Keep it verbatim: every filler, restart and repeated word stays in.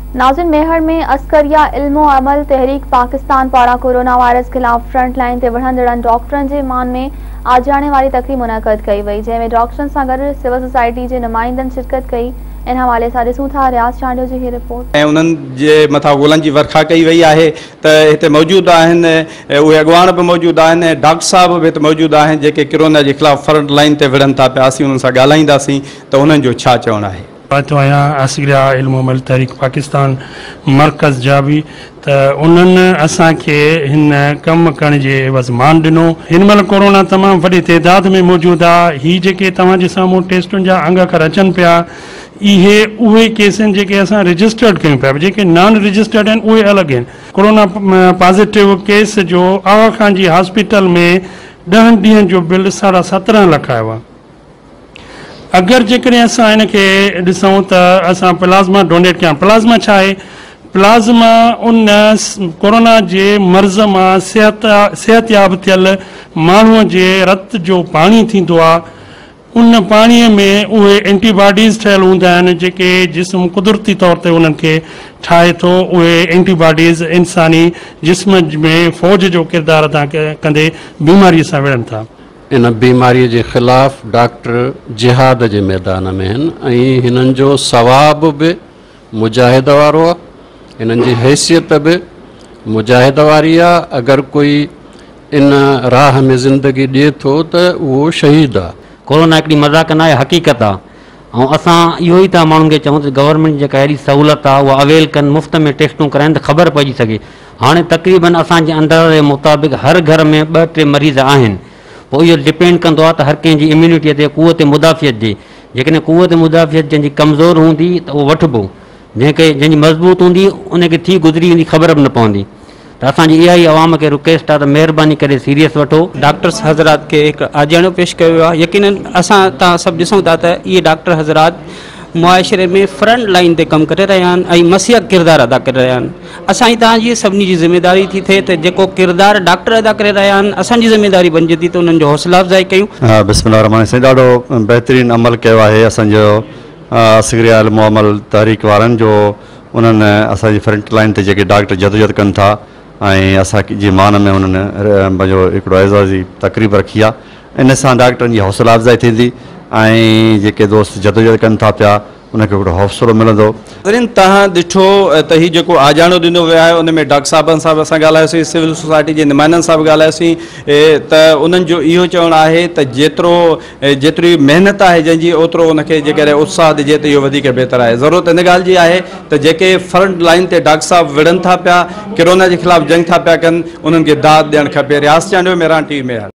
नाज़िन मेहर में अस्करिया इल्मो अमल तहरीक पाकिस्तान पारा कोरोना वायरस खिलाफ फ्रंट लाइन ते बढ़ंदड़नि डॉक्टरनि जे मान में आजाणे वारी तकरीब मुनक़द कई वई, जंहिंमें डॉक्टरनि सां गॾु सिविल सोसाइटी जे नुमाइंदनि शिरकत कई। इन हवाले सां ॾिसूं था रियाज़ चांडियो जी हीअ रिपोर्ट। ऐं उन्हनि जे मथां ॻोल्हनि जी वर्खा कई वई आहे त हिते मौजूदु आहिनि, उहे अॻवान बि मौजूदु आहिनि, डॉक्टर साहब बि हिते मौजूदु आहिनि जेके कोरोना जे ख़िलाफ़ फ्रंट लाइन ते विढ़नि था पिया। असीं उन्हनि सां ॻाल्हाईंदासीं त उन्हनि जो छा चवणु आहे। पातो आहियां अस्करिया इल्मो अमल तहरीक पाकिस्तान मरकज़ जा बि त उन्हनि असांखे हिन कमु करण जे एवज़ मान ॾिनो। हिन महिल कोरोना तमामु वॾी तइदाद में मौजूदु आहे। हीअ जेके तव्हांजे साम्हूं टेस्टुनि जा अंग अखर अचनि पिया, इहे उहे केस आहिनि जेके असां रजिस्टर्ड कयूं पिया, जेके नॉन रजिस्टर्ड आहिनि उहे अलॻि आहिनि। कोरोना पॉज़िटिव केस जो आगा खान जी हॉस्पिटल में ॾहनि ॾींहंनि जो बिल साढा सत्रहं लख आयो आहे। अगरि जेकॾहिं असां इनखे ॾिसूं त असां प्लाज़्मा डोनेट कयां। प्लाज़्मा छा आहे? प्लाज़्मा उन कोरोना जे मर्ज़ मां सिहत सिहतयाब थियल माण्हूअ जे रत जो पाणी थींदो आहे, उन पाणीअ में उहे एंटीबॉडीज़ ठहियल हूंदा आहिनि जेके जिस्म कुदरती तौर ते उन्हनि खे ठाहे थो। उहे एंटीबॉडीज़ इंसानी जिस्म में फ़ौज जो किरदारु अदा कंदे बीमारीअ सां विढ़नि था। इन बीमारीअ जे ख़िलाफ़ डॉक्टर जिहाद जे मैदान में आहिनि ऐं हिननि जो सवाब बि मुजाहिद वारो आहे, हिननि जी हैसियत बि मुजाहिद वारी आहे। अगरि कोई इन राह में ज़िंदगी ॾिए थो त उहो शहीद आहे। कोरोना हिकिड़ी मज़ाक न आहे, हक़ीक़त आहे। ऐं असां इहो ई था माण्हुनि खे चऊं त गवर्नमेंट जेका अहिड़ी सहूलियत आहे उहा अवेल कनि, मुफ़्त में टेस्टूं कराइनि त ख़बर पइजी सघे। हाणे तक़रीबन असांजे अंदर जे मुताबिक़ हर घर में ॿ टे मरीज़ आहिनि। पोइ इहो डिपेंड कंदो आहे त हर कंहिंजी इम्यूनिटीअ ते, क़ुवत मुदाफ़ियत जी। जेकॾहिं क़ुवत मुदाफ़ियत जंहिंजी कमज़ोर हूंदी त उहो वठिबो, जंहिंखे जंहिंजी मज़बूत हूंदी उनखे थी गुज़री वेंदी, ख़बर बि न पवंदी। त असांजी इहा ई आवाम खे रिक्वेस्ट आहे त महिरबानी करे सीरियस वठो। डॉक्टर्स हज़रात खे हिकु आजाणो पेश कयो आहे। यकीनन असां तव्हां सभु ॾिसूं था त इहे डॉक्टर हज़रात मुआशिरे में फ्रंट लाइन ते कमु करे रहिया आहिनि ऐं मसीहत किरदारु अदा करे रहिया आहिनि। असांजी तव्हांजी सभिनी जी ज़िमेदारी थी थिए त जेको किरदारु डॉक्टर अदा करे रहिया आहिनि असांजी ज़िमेदारी बणिजे थी त उन्हनि जो हौसला अफ़ज़ाई कयूं। हा, बिस्मिल्लाह रहमान रहीम। ॾाढो बहितरीनु अमल कयो आहे असांजो अस्करिया इल्मो अमल तहरीक वारनि जो। उन्हनि असांजी फ्रंट लाइन ते जेके डॉक्टर जदोजहद कनि था ऐं असांजी मान में उन्हनि पंहिंजो हिकिड़ो एज़ाज़ी तक़रीब रखी आहे। इन सां डॉक्टरनि जी हौसला अफ़ज़ाई थींदी ऐं जेके दोस्त जदोजहद कनि था पिया उनखे हिकिड़ो हौसलो मिलंदो। तव्हां ॾिठो त हीउ जेको आजाणो ॾिनो वियो आहे उन में डॉक्टर साहिबनि सां बि असां ॻाल्हायोसीं, सिविल सोसाइटी जे नुमाइंदनि सां बि ॻाल्हायोसीं त उन्हनि जो इहो चवणु आहे त जेतिरो जेतिरी महिनत आहे जंहिंजी ओतिरो उनखे जेकॾहिं उत्साह ॾिजे त इहो वधीक बहितरु आहे। ज़रूरत इन ॻाल्हि जी आहे त जेके फ्रंट लाइन ते डॉक्टर साहिब विढ़नि था पिया, कोरोना जे ख़िलाफ़ जंग था पिया कनि, उन्हनि खे दाद ॾियणु खपे। रियाज़ चांडियो, मेरान टीवी में।